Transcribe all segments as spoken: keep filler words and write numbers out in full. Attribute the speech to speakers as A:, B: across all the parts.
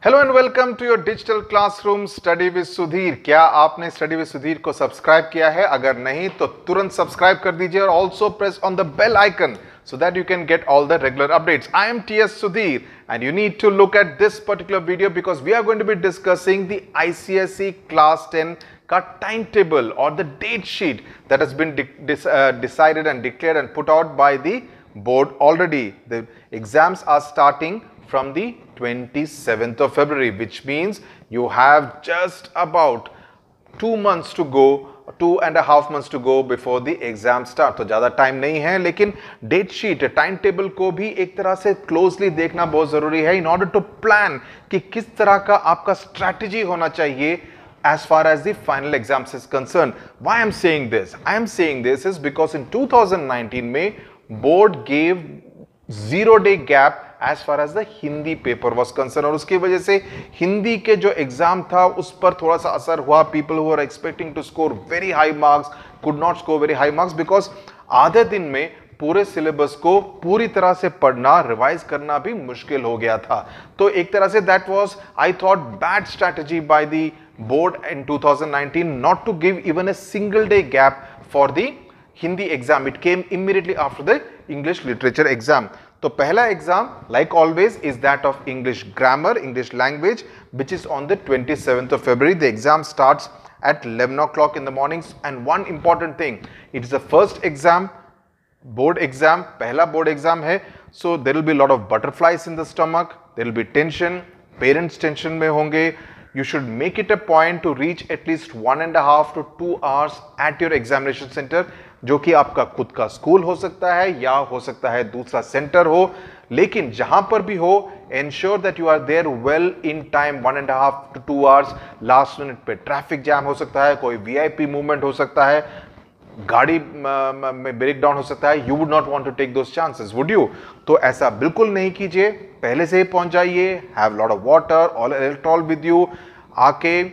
A: Hello and welcome to your digital classroom study with Sudhir. क्या आपने study with Sudhir को subscribe किया है? अगर नहीं तो तुरंत सब्सक्राइब कर दीजिए और also press on the bell icon so that you can get all the regular updates. I am T S Sudhir and you need to look at this particular video because we are going to be discussing the I C S E class ten का timetable or the date sheet that has been de uh, decided and declared and put out by the board already. The exams are starting from the twenty-seventh of February, which means you have just about two months to go, two and a half months to go before the exam start. तो ज़्यादा time नहीं है, लेकिन date sheet time table को भी एक तरह से क्लोजली देखना बहुत ज़रूरी है इन ऑर्डर टू प्लान कि किस तरह का आपका स्ट्रैटेजी होना चाहिए as far as the final exams is concerned. Why I am saying this? I am saying this is because in two thousand nineteen में board gave zero day gap as far as the Hindi paper was concerned और उसकी वजह से हिंदी के जो exam था उस पर थोड़ा सा असर हुआ. People who were expecting to score very high marks could not score very high marks because आधे दिन में पूरे सिलेबस को पूरी तरह से पढ़ना रिवाइज करना भी मुश्किल हो गया था. तो एक तरह से that was I thought bad strategy by the board in two thousand nineteen not to give even a single day gap for the Hindi exam. It came immediately after the English literature exam. तो पहला exam like always is that of English grammar, English language, which is on the twenty-seventh of February. The exam starts at eleven o'clock in the mornings. And one important thing, it is the first exam, board exam, पहला board exam है. So there will be a lot of butterflies in the stomach. There will be tension. Parents tension में होंगे. You should make it a point to reach at least one and a half to two hours at your examination center, जो कि आपका खुद का school हो सकता है या हो सकता है दूसरा सेंटर हो. लेकिन जहां पर भी हो, ensure that you are there well in time, one and a half to two hours. Last minute पे ट्रैफिक जैम हो सकता है, कोई V I P मूवमेंट हो सकता है, गाड़ी में ब्रेक डाउन हो सकता है. You would not want to take those chances, would you? तो ऐसा बिल्कुल नहीं कीजिए. पहले से ही पहुंच जाइए. हैव लॉट ऑफ वाटर और इलेक्ट्रॉल विद यू. आके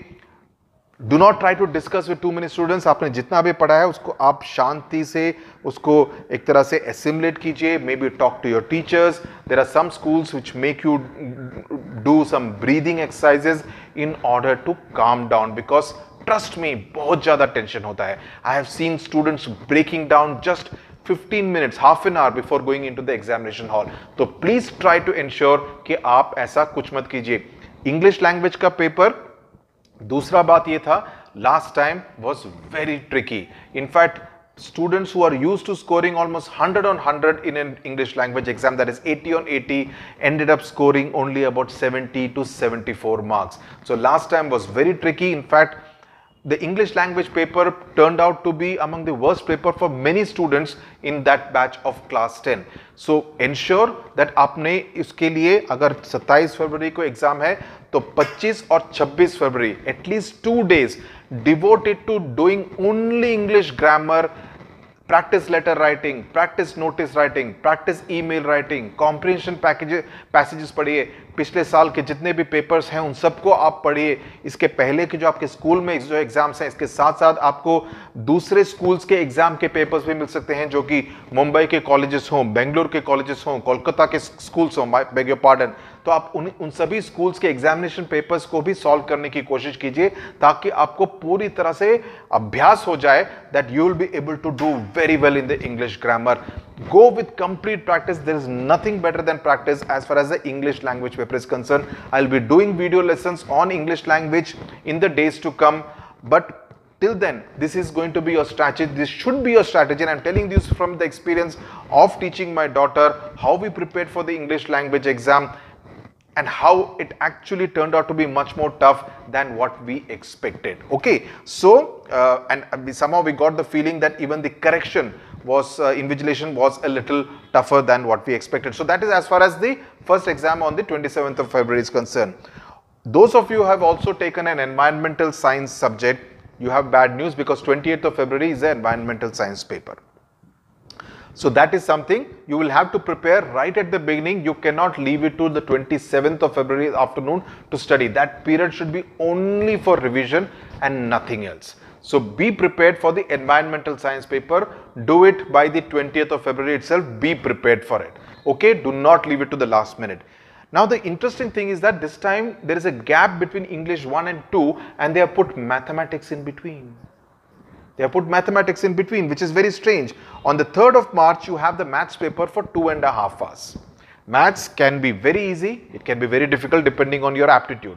A: do not try to discuss with too many students. आपने जितना भी पढ़ा है उसको आप शांति से उसको एक तरह से एसिमुलेट कीजिए. Maybe talk to your teachers. There are some schools which make you do some breathing exercises in order to calm down, because trust me बहुत ज्यादा टेंशन होता है. I have seen students breaking down just fifteen minutes, half an hour before going into the examination hall. तो please try to ensure कि आप ऐसा कुछ मत कीजिए. इंग्लिश लैंग्वेज का पेपर, दूसरा बात ये था, last time was very tricky. In fact students who are used to scoring almost one hundred on one hundred in an English language exam, that is eighty on eighty, ended up scoring only about seventy to seventy-four marks. So last time was very tricky. In fact, the English language paper turned out to be among the worst paper for many students in that batch of class ten. So ensure that आपने इसके लिए, अगर सत्ताईस फरवरी को exam है तो पच्चीस और छब्बीस फरवरी at least two days devoted to doing only English grammar, practice letter writing, practice notice writing, practice email writing, comprehension packages passages पढ़िए. पिछले साल के जितने भी पेपर्स हैं उन सबको आप पढ़िए. इसके पहले के जो आपके स्कूल में जो एग्जाम्स हैं, इसके साथ साथ आपको दूसरे स्कूल्स के एग्जाम के पेपर्स भी मिल सकते हैं, जो कि मुंबई के कॉलेजेस हों, बेंगलोर के कॉलेजेस हों, कोलकाता के स्कूल्स हों, बेग योर पार्डन. तो आप उन उन सभी स्कूल्स के एग्जामिनेशन पेपर्स को भी सॉल्व करने की कोशिश कीजिए, ताकि आपको पूरी तरह से अभ्यास हो जाए, that you will be able to do very well in the English grammar. Go with complete practice. There is nothing better than practice as far as the English language paper is concerned. I'll be doing video lessons on English language in the days to come. But till then, this is going to be your strategy. This should be your strategy. And I'm telling this from the experience of teaching my daughter how we prepared for the English language exam and how it actually turned out to be much more tough than what we expected. Okay, so uh, and we, somehow we got the feeling that even the correction was uh, invigilation was a little tougher than what we expected. So that is as far as the first exam on the twenty-seventh of February is concerned. Those of you who have also taken an environmental science subject, you have bad news, because twentieth of February is the environmental science paper. So that is something you will have to prepare right at the beginning. You cannot leave it to the twenty-seventh of February afternoon to study. That period should be only for revision and nothing else. So be prepared for the environmental science paper. Do it by the twentieth of February itself. Be prepared for it. Okay, do not leave it to the last minute. Now the interesting thing is that this time there is a gap between English one and two, and they have put mathematics in between. They have put mathematics in between, which is very strange. On the third of March, you have the maths paper for two and a half hours. Maths can be very easy, it can be very difficult depending on your aptitude.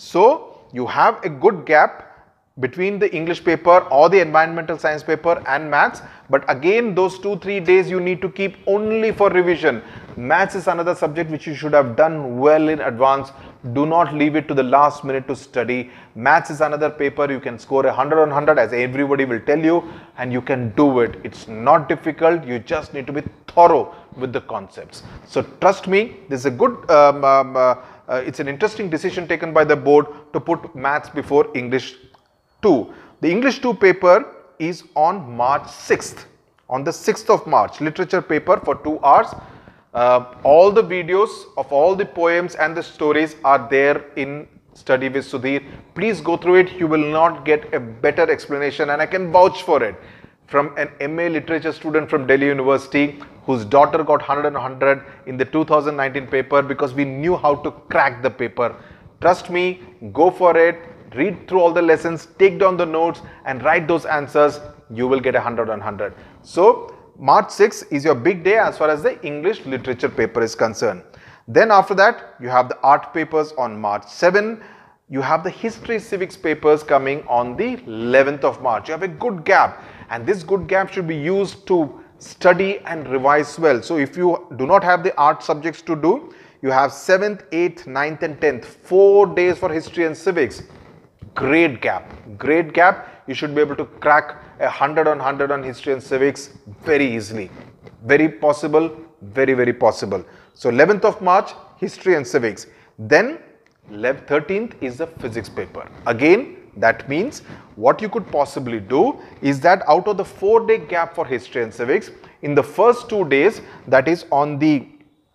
A: So you have a good gap between the English paper or the environmental science paper and maths, but again those two three days you need to keep only for revision. Maths is another subject which you should have done well in advance. Do not leave it to the last minute to study. Maths is another paper you can score a hundred on hundred, as everybody will tell you, and you can do it. It's not difficult, you just need to be thorough with the concepts. So trust me, this is a good um, um, uh, uh, it's an interesting decision taken by the board to put maths before English two. The English two paper is on March sixth. On the sixth of March, literature paper for two hours. Uh, all the videos of all the poems and the stories are there in Study with Sudhir. Please go through it. You will not get a better explanation, and I can vouch for it from an M A literature student from Delhi University whose daughter got one hundred on one hundred in the two thousand nineteen paper because we knew how to crack the paper. Trust me, go for it. Read through all the lessons, take down the notes and write those answers. You will get a one hundred on one hundred. So March sixth is your big day as far as the English literature paper is concerned. Then after that, you have the art papers on March seventh. You have the history civics papers coming on the eleventh of March. You have a good gap, and this good gap should be used to study and revise well. So if you do not have the art subjects to do, you have seventh, eighth, ninth and tenth, four days for history and civics. Great gap, great gap. You should be able to crack a one hundred on one hundred on history and civics very easily. Very possible, very, very possible. So eleventh of March, history and civics. Then thirteenth is the physics paper. Again, that means what you could possibly do is that out of the four day gap for history and civics, in the first two days, that is on the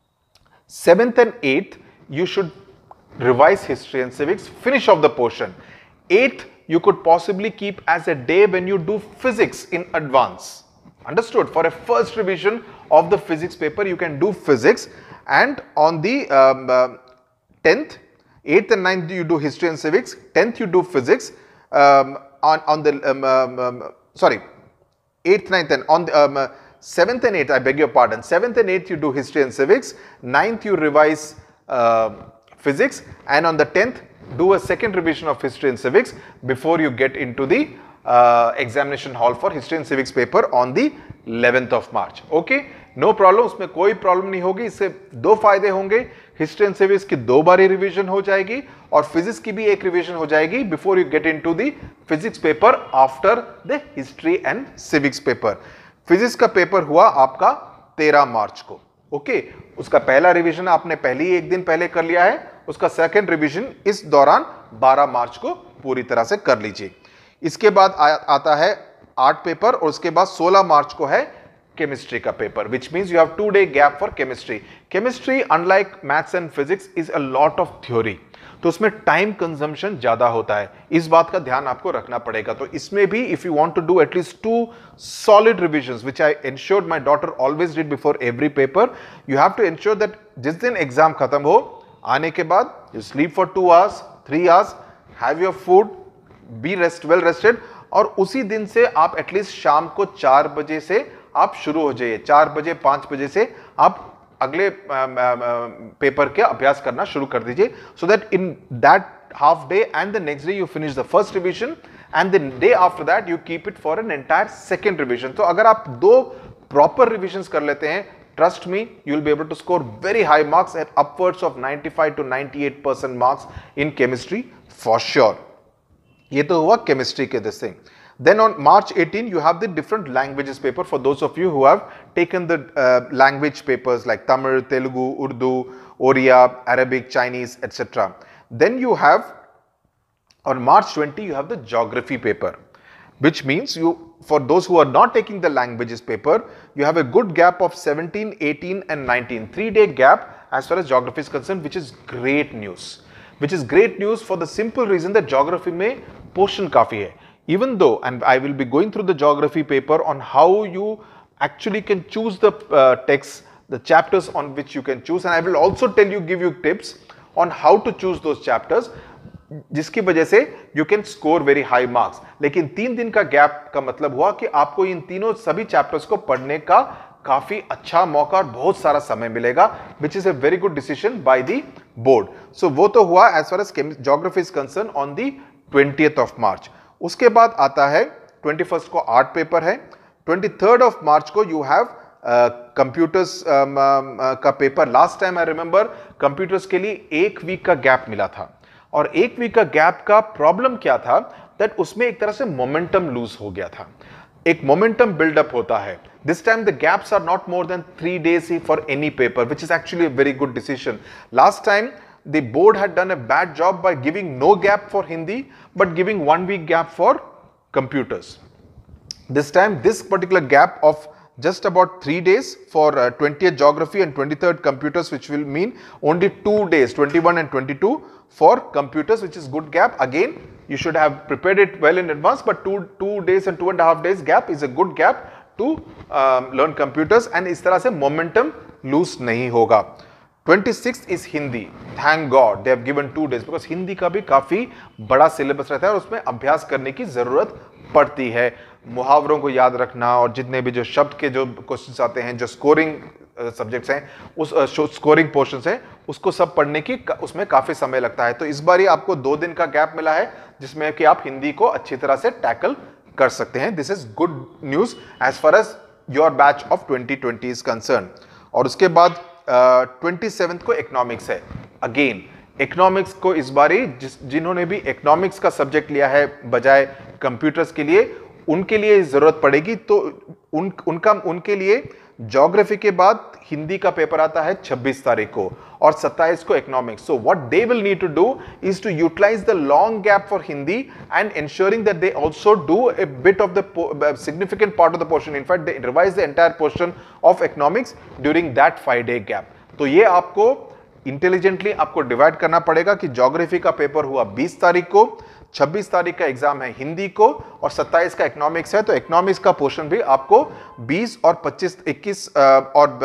A: seventh and eighth, you should revise history and civics, finish off the portion. eighth, you could possibly keep as a day when you do physics in advance. Understood? For a first revision of the physics paper, you can do physics, and on the um, uh, tenth, eighth and ninth you do history and civics, tenth you do physics, um, on, on the, um, um, um, sorry, eighth, ninth and on the um, uh, seventh and eighth, I beg your pardon, seventh and eighth you do history and civics, ninth you revise uh, physics, and on the tenth do a second revision of history and civics before you get into the uh, examination hall for history and civics paper on the eleventh of March. Okay, no problem, उसमें कोई problem नहीं होगी. इससे दो फायदे होंगे. History and civics की दो बारी रिवीजन हो जाएगी और फिजिक्स की भी एक रिवीजन हो जाएगी before you get into the physics paper after the history and civics paper. Physics का पेपर हुआ आपका तेरह मार्च को. Okay okay? उसका पहला रिवीजन आपने पहले ही एक दिन पहले कर लिया है. उसका सेकंड रिवीजन इस दौरान बारह मार्च को पूरी तरह से कर लीजिए. इसके बाद आ, आता है आर्ट पेपर और उसके बाद सोलह मार्च को है केमिस्ट्री का paper, which means you have two day gap for chemistry. Chemistry, unlike maths and physics, is a lot of theory. तो उसमें टाइम कंजम्पशन ज्यादा होता है. इस बात का ध्यान आपको रखना पड़ेगा. तो इसमें भी if you want to do at least two solid revisions, which I ensured my daughter always did before every paper, you have to ensure that जिस दिन एग्जाम खत्म हो, आने के बाद you sleep for two hours, three hours, have your food, be rest well rested, और उसी दिन से आप एटलीस्ट शाम को चार बजे से आप शुरू हो जाइए. चार बजे पांच बजे से आप अगले पेपर के अभ्यास करना शुरू कर दीजिए, so that in that half day and the next day you finish the first revision and the day after that you keep it for an entire second revision. तो अगर आप दो प्रॉपर रिवीजन कर लेते हैं, trust me, you will be able to score very high marks at upwards of ninety-five to ninety-eight percent marks in chemistry for sure. ये तो हुआ chemistry के this thing. Then on March eighteenth, you have the different languages paper for those of you who have taken the uh, language papers like Tamil, Telugu, Urdu, Oriya, Arabic, Chinese, et cetera. Then you have on March twentieth, you have the geography paper, which means you, for those who are not taking the languages paper, you have a good gap of seventeen, eighteen and nineteen. Three day gap as far as geography is concerned, which is great news. Which is great news for the simple reason that geography में portion काफी है. Even though, and I will be going through the geography paper on how you actually can choose the uh, text the chapters on which you can choose, and I will also tell you, give you tips on how to choose those chapters, जिसकी वजह से you can score very high marks. लेकिन तीन दिन का gap का मतलब हुआ कि आपको इन तीनों सभी चैप्टर्स को पढ़ने का काफी अच्छा मौका और बहुत सारा समय मिलेगा, which is a very good decision by the board. So वो तो हुआ as far as geography is concerned on the twentieth of March. उसके बाद आता है twenty-first को आर्ट पेपर है, twenty-third of March को you have computers uh, um, uh, का पेपर. Last time I remember computers के लिए एक वीक का गैप मिला था, और एक वीक का गैप का प्रॉब्लम क्या था, दैट उसमें एक तरह से मोमेंटम लूज हो गया था, एक मोमेंटम बिल्डअप होता है. This time the gaps are not more than three days for any paper, which is actually a very good decision. Last time the board had done a bad job by giving no gap for Hindi but giving one week gap for computers. This time this particular gap of just about three days for uh, twentieth geography and twenty-third computers, which will mean only two days, twenty-one and twenty-two for computers, which is good gap. Again, you should have prepared it well in advance, but two two days and two and a half days gap is a good gap to um, learn computers, and इस तरह से momentum lose नहीं होगा. twenty-sixth is Hindi. Thank God they have given two days because Hindi का भी काफी बड़ा syllabus रहता है और उसमें अभ्यास करने की जरूरत पड़ती है. मुहावरों को याद रखना और जितने भी जो शब्द के जो क्वेश्चंस आते हैं, जो स्कोरिंग सब्जेक्ट्स हैं, उस स्कोरिंग पोर्शंस हैं, उसको सब पढ़ने की उसमें काफी समय लगता है. तो इस बार ही आपको दो दिन का गैप मिला है जिसमें कि आप हिंदी को अच्छी तरह से टैकल कर सकते हैं. This is good news as far as your batch of twenty twenty is concern. और उसके बाद ट्वेंटी सेवेंथ को इकोनॉमिक्स है. अगेन इकोनॉमिक्स को इस बार ही जिस जिन्होंने भी इकोनॉमिक्स का सब्जेक्ट लिया है बजाय कंप्यूटर्स के लिए, उनके लिए जरूरत पड़ेगी. तो उन उनका उनके लिए ज्योग्राफी के बाद हिंदी का पेपर आता है छब्बीस तारीख को और सत्ताईस को economics. So what they will need to do is to utilize the long gap for Hindi and ensuring that they also do a bit of the significant part of the portion. In fact, they revise the entire portion of economics during that five day gap. तो ये आपको intelligently आपको divide करना पड़ेगा कि geography का paper हुआ बीस तारीख को, छब्बीस तारीख का एग्जाम है हिंदी को और सत्ताईस का इकोनॉमिक्स है. तो इकोनॉमिक्स का पोर्शन भी आपको बीस और पच्चीस इक्कीस और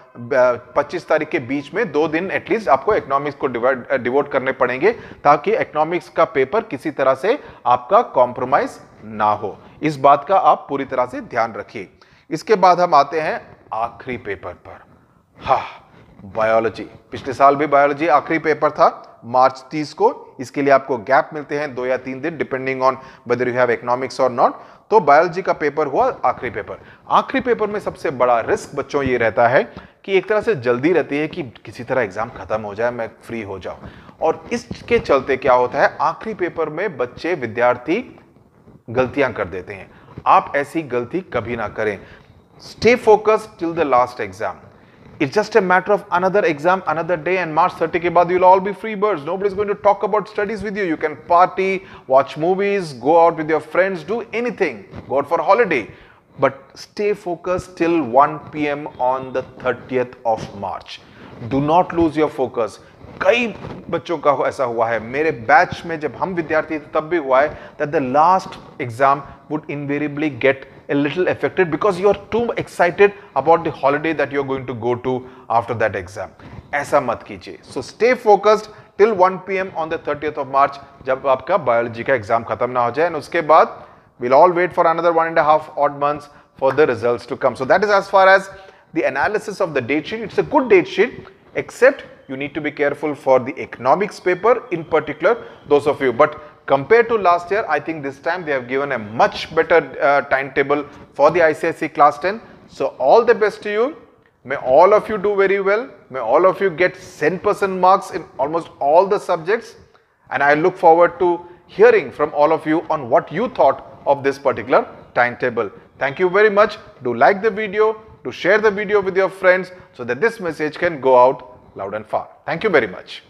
A: पच्चीस तारीख के बीच में दो दिन एटलीस्ट आपको इकोनॉमिक्स को डिवाइड डिवोट करने पड़ेंगे ताकि इकोनॉमिक्स का पेपर किसी तरह से आपका कॉम्प्रोमाइज ना हो. इस बात का आप पूरी तरह से ध्यान रखिए. इसके बाद हम आते हैं आखिरी पेपर पर. हाँ, बायोलॉजी. पिछले साल भी बायोलॉजी आखिरी पेपर था मार्च तीस को. इसके लिए आपको गैप मिलते हैं दो या तीन दिन depending on whether you have economics और नॉट. तो बायोलॉजी का पेपर हुआ आखिरी पेपर. आखिरी पेपर में सबसे बड़ा रिस्क बच्चों ये रहता है कि एक तरह से जल्दी रहती है कि किसी तरह एग्जाम खत्म हो जाए, मैं फ्री हो जाऊं. और इसके चलते क्या होता है, आखिरी पेपर में बच्चे विद्यार्थी गलतियां कर देते हैं. आप ऐसी गलती कभी ना करें. Stay focused till the last exam. It's just a matter of another exam, another day, and March thirtieth के बाद you'll all be free birds. Nobody's going to talk about studies with you. You can party, watch movies, go out with your friends, do anything, go out for a holiday. But stay focused till one p m on the thirtieth of March. Do not lose your focus. कई बच्चों का ऐसा हुआ है, मेरे batch में जब हम विद्यार्थी थे तब भी हुआ है that the last exam would invariably get a little affected because you are too excited about the holiday that you are going to go to after that exam. ऐसा मत कीजिए. So stay focused till one p m on the thirtieth of March जब आपका biology का exam खत्म ना हो जाए. और उसके बाद we'll all wait for another one and a half odd months for the results to come. So that is as far as the analysis of the date sheet. It's a good date sheet, except you need to be careful for the economics paper in particular, those of you. But compared to last year, I think this time they have given a much better uh, timetable for the I C S E class ten. So all the best to you. May all of you do very well. May all of you get one hundred percent marks in almost all the subjects. And I look forward to hearing from all of you on what you thought of this particular timetable. Thank you very much. Do like the video, do share the video with your friends so that this message can go out loud and far. Thank you very much.